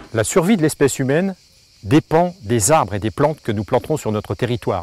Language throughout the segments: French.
La survie de l'espèce humaine dépend des arbres et des plantes que nous planterons sur notre territoire.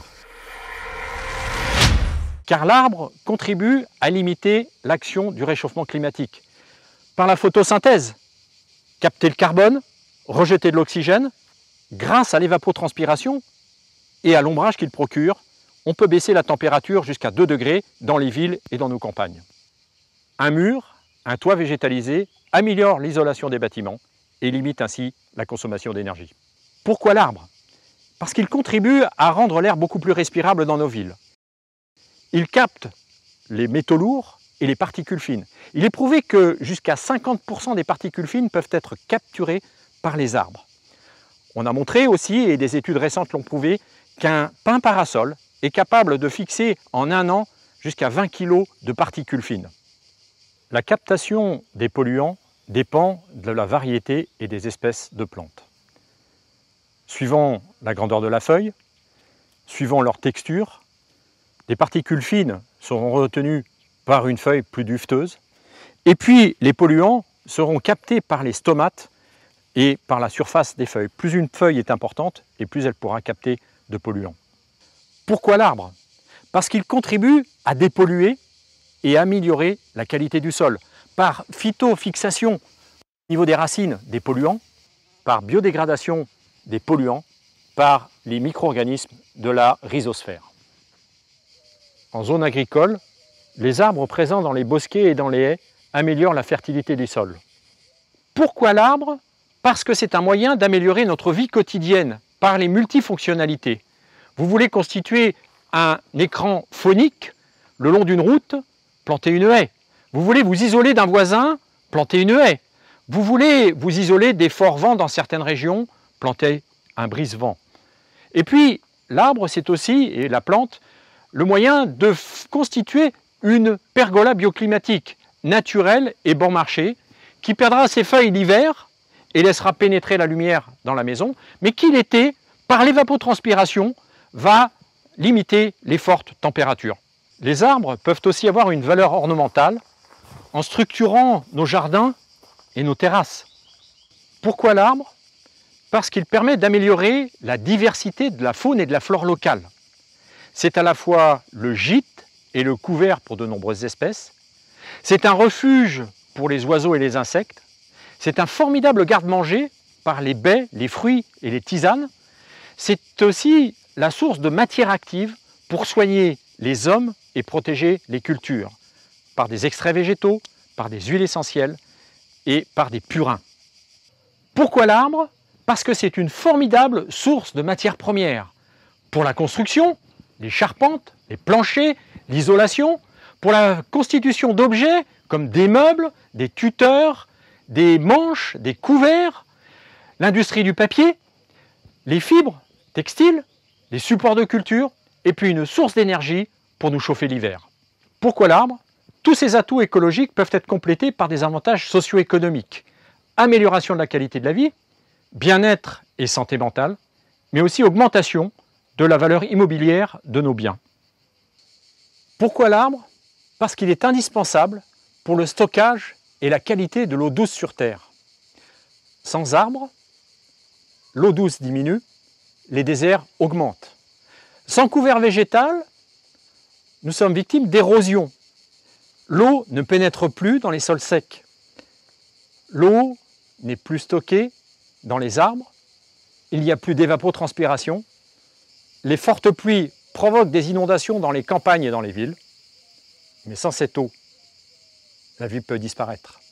Car l'arbre contribue à limiter l'action du réchauffement climatique. Par la photosynthèse, capter le carbone, rejeter de l'oxygène, grâce à l'évapotranspiration et à l'ombrage qu'il procure, on peut baisser la température jusqu'à 2 degrés dans les villes et dans nos campagnes. Un mur, un toit végétalisé améliore l'isolation des bâtiments et limite ainsi la consommation d'énergie. Pourquoi l'arbre? Parce qu'il contribue à rendre l'air beaucoup plus respirable dans nos villes. Il capte les métaux lourds et les particules fines. Il est prouvé que jusqu'à 50% des particules fines peuvent être capturées par les arbres. On a montré aussi, et des études récentes l'ont prouvé, qu'un pin parasol est capable de fixer en 1 an jusqu'à 20 kg de particules fines. La captation des polluants dépend de la variété et des espèces de plantes. Suivant la grandeur de la feuille, suivant leur texture, des particules fines seront retenues par une feuille plus dufteuse, et puis les polluants seront captés par les stomates et par la surface des feuilles. Plus une feuille est importante, et plus elle pourra capter de polluants. Pourquoi l'arbre? Parce qu'il contribue à dépolluer et améliorer la qualité du sol, par phytofixation au niveau des racines des polluants, par biodégradation des polluants, par les micro-organismes de la rhizosphère. En zone agricole, les arbres présents dans les bosquets et dans les haies améliorent la fertilité du sol. Pourquoi l'arbre? Parce que c'est un moyen d'améliorer notre vie quotidienne par les multifonctionnalités. Vous voulez constituer un écran phonique le long d'une route, plantez une haie. Vous voulez vous isoler d'un voisin, plantez une haie. Vous voulez vous isoler des forts vents dans certaines régions, plantez un brise-vent. Et puis, l'arbre, c'est aussi, et la plante, le moyen de constituer une pergola bioclimatique, naturelle et bon marché, qui perdra ses feuilles l'hiver et laissera pénétrer la lumière dans la maison, mais qui l'été, par l'évapotranspiration, va limiter les fortes températures. Les arbres peuvent aussi avoir une valeur ornementale en structurant nos jardins et nos terrasses. Pourquoi l'arbre? Parce qu'il permet d'améliorer la diversité de la faune et de la flore locale. C'est à la fois le gîte et le couvert pour de nombreuses espèces. C'est un refuge pour les oiseaux et les insectes. C'est un formidable garde-manger par les baies, les fruits et les tisanes. C'est aussi la source de matière active pour soigner les hommes et protéger les cultures, par des extraits végétaux, par des huiles essentielles et par des purins. Pourquoi l'arbre? Parce que c'est une formidable source de matières premières pour la construction, les charpentes, les planchers, l'isolation, pour la constitution d'objets comme des meubles, des tuteurs, des manches, des couverts, l'industrie du papier, les fibres textiles, les supports de culture, et puis une source d'énergie pour nous chauffer l'hiver. Pourquoi l'arbre? Tous ces atouts écologiques peuvent être complétés par des avantages socio-économiques. Amélioration de la qualité de la vie, bien-être et santé mentale, mais aussi augmentation de la valeur immobilière de nos biens. Pourquoi l'arbre? Parce qu'il est indispensable pour le stockage et la qualité de l'eau douce sur Terre. Sans arbres, l'eau douce diminue, les déserts augmentent. Sans couvert végétal, nous sommes victimes d'érosion. L'eau ne pénètre plus dans les sols secs. L'eau n'est plus stockée dans les arbres. Il n'y a plus d'évapotranspiration. Les fortes pluies provoquent des inondations dans les campagnes et dans les villes. Mais sans cette eau, la vie peut disparaître.